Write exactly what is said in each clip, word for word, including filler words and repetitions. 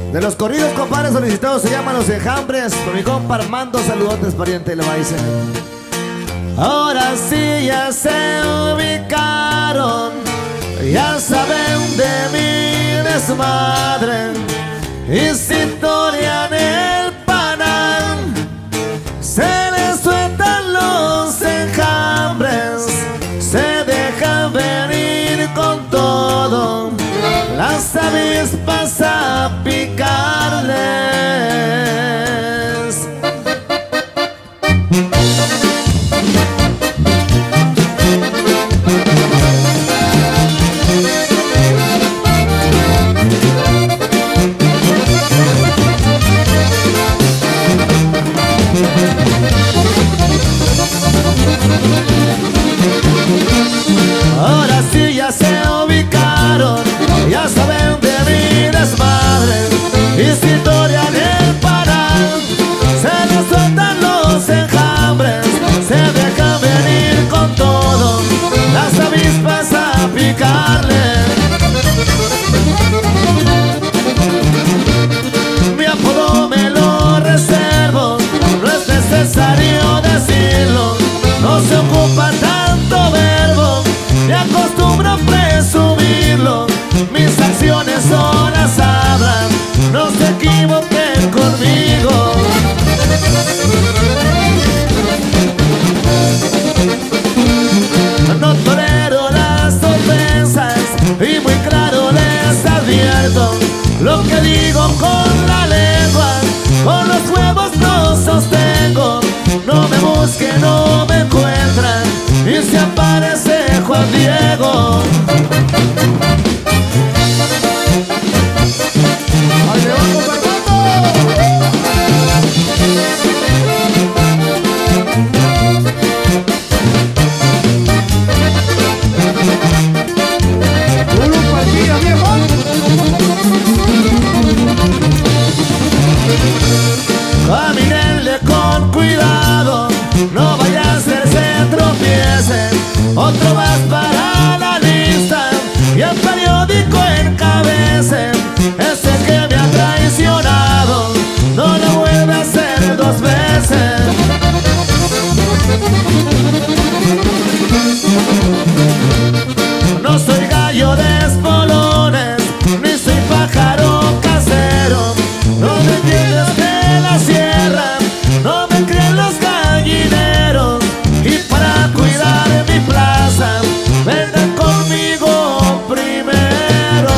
De los corridos, compadres, solicitados se llaman Los Enjambres. Con mi compa Armando, saludotes, pariente, le va a decir. Ahora sí ya se ubicaron, ya saben de mi desmadre. Historia en el panal, se les sueltan los enjambres, se dejan venir con todo, las avispas a picarles. Ahora sí ya se ubicaron, ya saben de mi desmadre. Historia en el panal, se les sueltan los enjambres, se dejan venir con todo, las avispas a picarle. Mi apodo me lo reservo, no es necesario decirlo, no se ocupa tanto verbo, me acostumbro a presumirlo. Mis acciones solas hablan, no se equivoquen conmigo. No tolero las ofensas y muy claro les advierto, lo que digo con la lengua, con los huevos no sostengo. No me busquen, no me encuentran, y se aparece Juan Diego. ¡Ahí le va, compa Camínenle con cuidado, no vaya a ser se tropiecen. Otro más para la lista y el periódico encabece. Ese que me ha traicionado no lo vuelve a hacer dos veces. No soy gallo de espolones, ni soy pájaro casero. No me entiendes de la sierra, no me creen los gallineros. Y para cuidar mi plaza, vengan conmigo primero.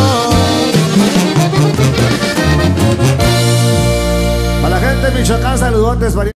A la gente de Michoacán, saludotes,